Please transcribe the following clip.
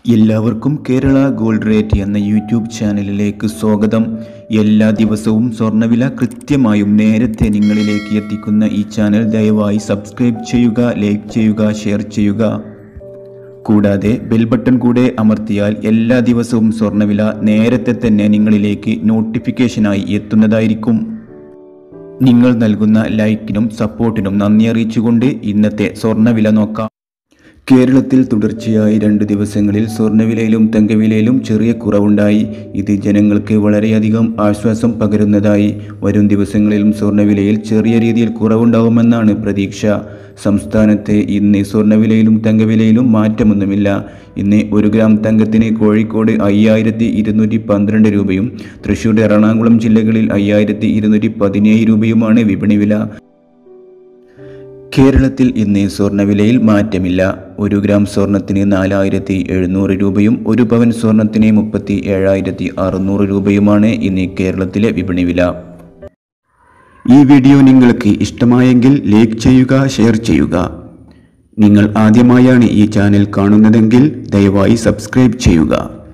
എല്ലാവർക്കും Kerala gold rate എന്ന YouTube ചാനലിലേക്ക് സ്വാഗതം. എല്ലാ ദിവസവും സ്വർണ്ണവില കൃത്യമായും നേരത്തെ നിങ്ങളിലേക്ക് എത്തിക്കുന്ന ഈ ചാനൽ ദയവായി സബ്സ്ക്രൈബ് ചെയ്യുക, ലൈക്ക് ചെയ്യുക, ഷെയർ ചെയ്യുക. കൂടാതെ ബെൽ ബട്ടൺ കൂടെ അമർത്തിയാൽ എല്ലാ ദിവസവും സ്വർണ്ണവില നേരത്തെ തന്നെ നിങ്ങളിലേക്ക് നോട്ടിഫിക്കേഷനായി എത്തുന്നതായിരിക്കും. നിങ്ങൾ നൽകുന്ന ലൈക്കിനും സപ്പോർട്ടിനും നന്ദി അറിയിച്ചുകൊണ്ട് ഇന്നത്തെ സ്വർണ്ണവില നോക്കാം. കേരളത്തിൽ തുടർച്ചയായി 2 ദിവസങ്ങളിൽ സ്വർണ്ണവിലയിലും തങ്കവിലയിലും ചെറിയ കുറവുണ്ടായി. ഇത് ജനങ്ങൾക്ക് വളരെയധികം ആശ്വാസം പകരുന്നതായി. വരും ദിവസങ്ങളിലും സ്വർണ്ണവിലയിൽ ചെറിയ രീതിയിൽ കുറവുണ്ടാകുമെന്നാണ് പ്രതീക്ഷ. സംസ്ഥാനത്ത് ഇന്ന് സ്വർണ്ണവിലയിലും തങ്കവിലയിലും മാറ്റമൊന്നുമില്ല. ഇന്ന് 1 ഗ്രാം തങ്കത്തിന് കോഴിക്കോട് 5212 രൂപയും തൃശ്ശൂർ, എറണാകുളം ജില്ലകളിൽ 5217 രൂപയുമാണ് വിപണി വില. കേരളത്തിൽ ഇന്ന് സ്വർണ്ണവിലയിൽ മാറ്റമില്ല. 1 ഗ്രാം സ്വർണത്തിന് 4700 രൂപയും 1 പവൻ സ്വർണത്തിന് 37,600 രൂപയുമാണ് ഇന്ന് കേരളത്തിലെ വിപണി വില. ഈ വീഡിയോ നിങ്ങൾക്ക് ഇഷ്ടമായെങ്കിൽ ലൈക്ക് ചെയ്യുക, ഷെയർ ചെയ്യുക. നിങ്ങൾ ആദ്യമായാണ് ഈ ചാനൽ കാണുന്നതെങ്കിൽ ദയവായി സബ്സ്ക്രൈബ് ചെയ്യുക.